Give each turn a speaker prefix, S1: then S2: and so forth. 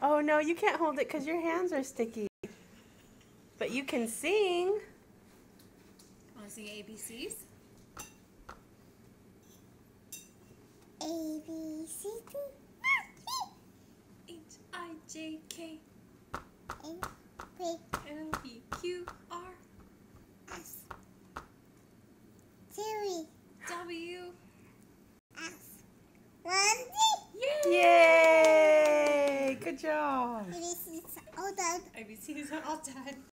S1: Oh no, you can't hold it because your hands are sticky. But you can sing.
S2: Want to sing ABCs?
S3: A, B, C, D,
S2: H-I-J-K
S3: A, B,
S2: L-E-Q-R
S3: S, T,
S2: W
S3: S, 1, D.
S1: Yay! Good job.
S3: A, B, C, all done.
S2: ABCs are all done.